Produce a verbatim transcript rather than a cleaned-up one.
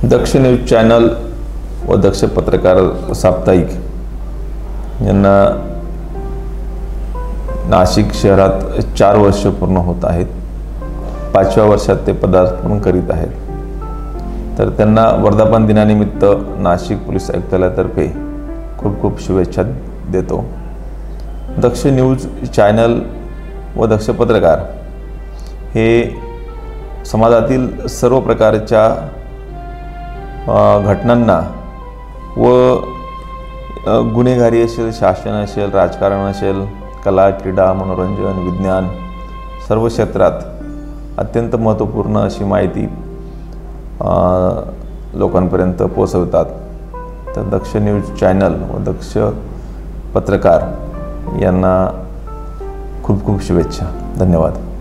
दक्ष news channel व दक्ष पत्रकार साप्ताहिक यांना नाशिक शहरात चार वर्ष पूर्ण होत आहेत। पाचव्या वर्षात ते पदार्पण करीत आहेत। तर त्यांना वर्धापन दिनानिमित्त नाशिक पोलीस आयुक्तालयातर्फे खूप खूप शुभेच्छा देतो। दक्ष न्यूज चॅनल व दक्ष पत्रकार हे समाजातील सर्व प्रकारच्या घटनांना व गुन्हेगारी असेल, शासन असेल, राजकारण असेल, कला, क्रीडा, मनोरंजन, विज्ञान सर्व क्षेत्रात अत्यंत महत्त्वपूर्ण अशी माहिती लोकांपर्यंत पोहोचवतात। तर दक्ष न्यूज चॅनल व दक्ष पत्रकार यांना खूप खूप शुभेच्छा। धन्यवाद।